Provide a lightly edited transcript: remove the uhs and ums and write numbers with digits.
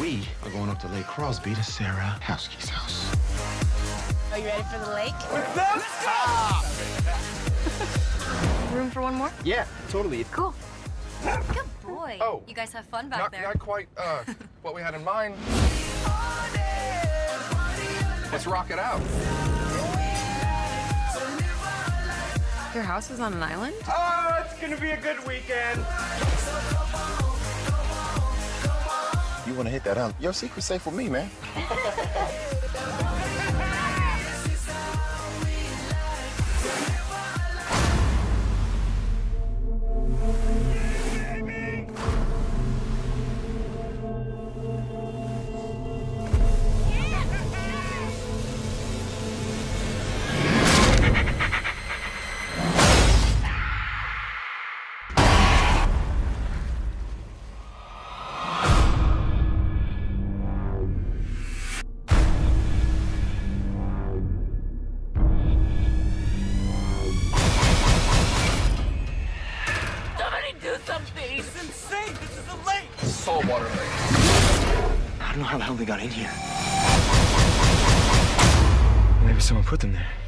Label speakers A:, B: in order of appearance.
A: We are going up to Lake Crosby to Sarah Houseke's house.
B: Are you ready for the lake?
A: Let's go!
B: Room for one more?
A: Yeah, totally.
B: Cool. Good boy.
C: Oh.
B: You guys have fun back there.
C: Not quite what we had in mind. Let's rock it out.
B: Your house is on an island?
A: Oh, it's gonna be a good weekend.
D: You want to hit that, huh? Your secret's safe with me, man.
B: Do something! This is insane! This is a lake!
C: Saltwater lake.
A: I don't know how the hell they got in here. Maybe someone put them there.